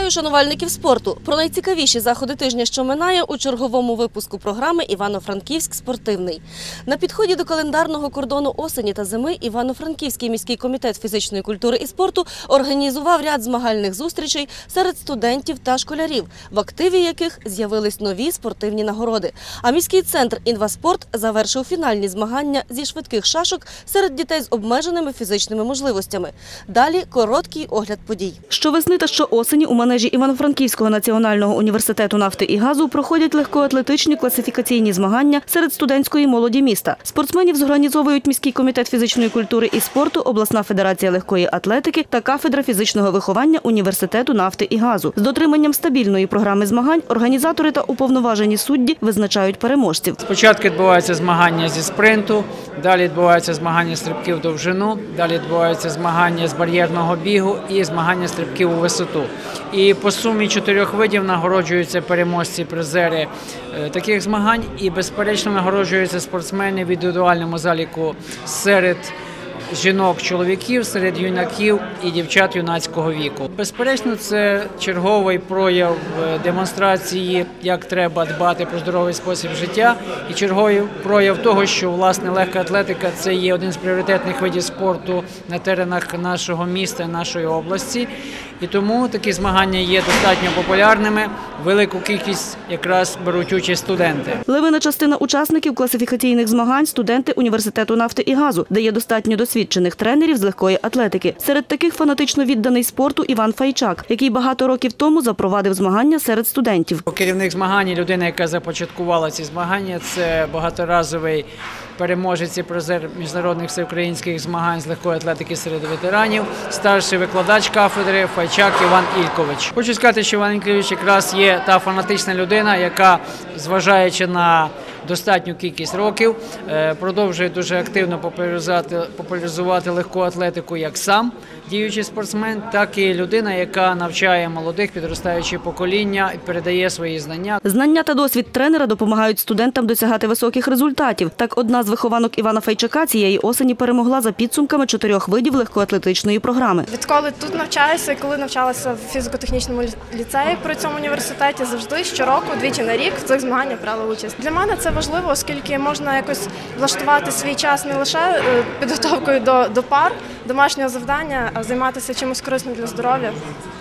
Вітаю шанувальників спорту! Про найцікавіші заходи тижня, що минає, у черговому випуску програми «Івано-Франківськ спортивний». На підході до календарного кордону осені та зими Івано-Франківський міський комітет фізичної культури і спорту організував ряд змагальних зустрічей серед студентів та школярів, в активі яких з'явились нові спортивні нагороди. А міський центр «Інваспорт» завершив фінальні змагання зі швидких шашок серед дітей з обмеженими фізичними можливостями. Далі короткий огляд подій. Щовесни та щоосені у манежі Івано-Франківського національного університету нафти і газу проходять легкоатлетичні класифікаційні змагання серед студентської молоді міста. Спортсменів зорганізовують міський комітет фізичної культури і спорту, обласна федерація легкої атлетики та кафедра фізичного виховання університету нафти і газу. З дотриманням стабільної програми змагань організатори та уповноважені судді визначають переможців. Спочатку відбуваються змагання зі спринту, далі відбуваються змагання стрибків в довжину, далі відбуваються змагання з бар'єрного бігу і змагання стрибків у висоту. І по сумі 4 видів нагороджуються переможці, призери таких змагань і, безперечно, нагороджуються спортсмени в індивідуальному заліку серед жінок-чоловіків, серед юнаків і дівчат юнацького віку. Безперечно, це черговий прояв демонстрації, як треба дбати про здоровий спосіб життя, і черговий прояв того, що, власне, легка атлетика – це є один з пріоритетних видів спорту на теренах нашого міста, нашої області. І тому такі змагання є достатньо популярними, велику кількість якраз беруть участь студенти. Левина частина учасників класифікаційних змагань – студенти університету нафти і газу, де є достатньо досвідчених тренерів з легкої атлетики. Серед таких фанатично відданий спорту Іван Файчак, який багато років тому запровадив змагання серед студентів. Керівник змагань, людина, яка започаткувала ці змагання, це багаторазовий переможець і призер міжнародних всеукраїнських змагань з легкої атлетики серед ветеранів, старший викладач кафедри Файчак Іван Ількович. Хочу сказати, що Іван Ількович якраз є та фанатична людина, яка, зважаючи на достатню кількість років, продовжує дуже активно популяризувати легку атлетику як сам діючий спортсмен, так і людина, яка навчає молодих, підростаючі покоління і передає свої знання. Знання та досвід тренера допомагають студентам досягати високих результатів. Так, одна з вихованок Івана Файчака цієї осені перемогла за підсумками 4 видів легкоатлетичної програми. Відколи тут навчаюся і коли навчалася в фізико-технічному ліцеї при цьому університеті, завжди щороку, двічі на рік в цих змаганнях брала участь. Для мене це важливо, оскільки можна якось влаштувати свій час не лише підготовкою до пар, домашнього завдання, а займатися чимось корисним для здоров'я.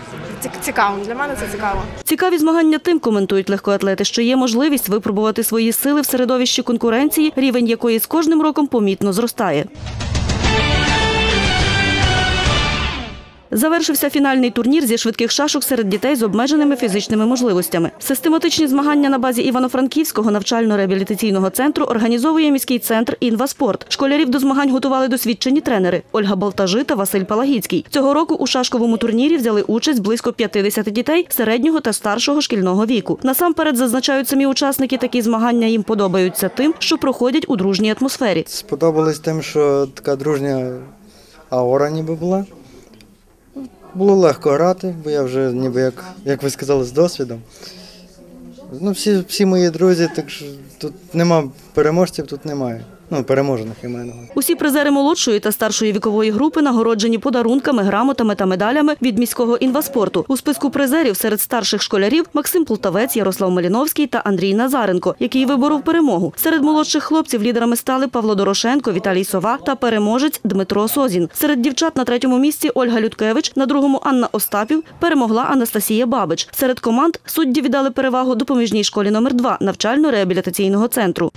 Цікаво. Для мене це цікаво. Цікаві змагання тим, коментують легкоатлети, що є можливість випробувати свої сили в середовищі конкуренції, рівень якої з кожним роком помітно зростає. Завершився фінальний турнір зі швидких шашок серед дітей з обмеженими фізичними можливостями. Систематичні змагання на базі Івано-Франківського навчально-реабілітаційного центру організовує міський центр «Інваспорт». Школярів до змагань готували досвідчені тренери – Ольга Балтажи та Василь Палагіцький. Цього року у шашковому турнірі взяли участь близько 50 дітей середнього та старшого шкільного віку. Насамперед, зазначають самі учасники, такі змагання їм подобаються тим, що проходять у дружній атмосфері. Сподобалось тим, що така дружня аура ніби була. Було легко грати, бо я вже ніби, як ви сказали, з досвідом. Ну, всі мої друзі, так що тут нема переможців, тут немає. Ну, переможених, я маю на увазі. Усі призери молодшої та старшої вікової групи нагороджені подарунками, грамотами та медалями від міського інваспорту. У списку призерів серед старших школярів Максим Полтавець, Ярослав Маліновський та Андрій Назаренко, який виборов перемогу. Серед молодших хлопців лідерами стали Павло Дорошенко, Віталій Сова та переможець Дмитро Созін. Серед дівчат на 3-му місці Ольга Людкевич, на 2-му Анна Остапів, перемогла Анастасія Бабич. Серед команд судді віддали перевагу допоміжній школі номер 2 навчально-реабілітаційного центру.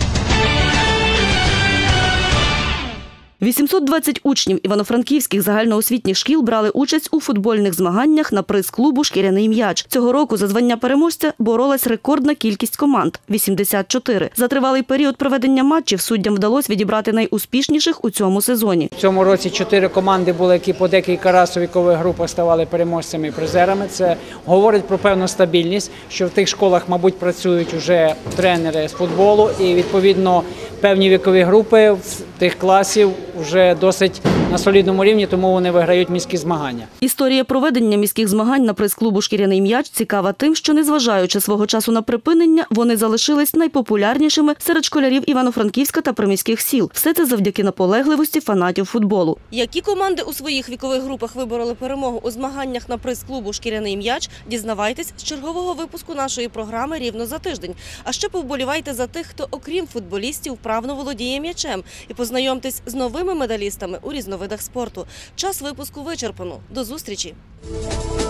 820 учнів івано-франківських загальноосвітніх шкіл брали участь у футбольних змаганнях на приз клубу «Шкіряний м'яч». Цього року за звання переможця боролась рекордна кількість команд – 84. За тривалий період проведення матчів суддям вдалося відібрати найуспішніших у цьому сезоні. В цьому році 4 команди були, які по декілька разів у вікових групах ставали переможцями і призерами. Це говорить про певну стабільність, що в тих школах, мабуть, працюють вже тренери з футболу і, відповідно, певні вікові групи тих класів вже досить на солідному рівні, тому вони виграють міські змагання. Історія проведення міських змагань на прес-клубу «Шкіряний м'яч» цікава тим, що, незважаючи свого часу на припинення, вони залишились найпопулярнішими серед школярів Івано-Франківська та приміських сіл. Все це завдяки наполегливості фанатів футболу. Які команди у своїх вікових групах вибороли перемогу у змаганнях на прес-клубу «Шкіряний м'яч», дізнавайтесь з чергового випуску нашої програми рівно за тиждень. А ще повболівайте за тих, хто, окрім футболістів, вправно володіє м'ячем. І познайомтесь з новими медалістами у різновидах спорту. Час випуску вичерпано. До зустрічі!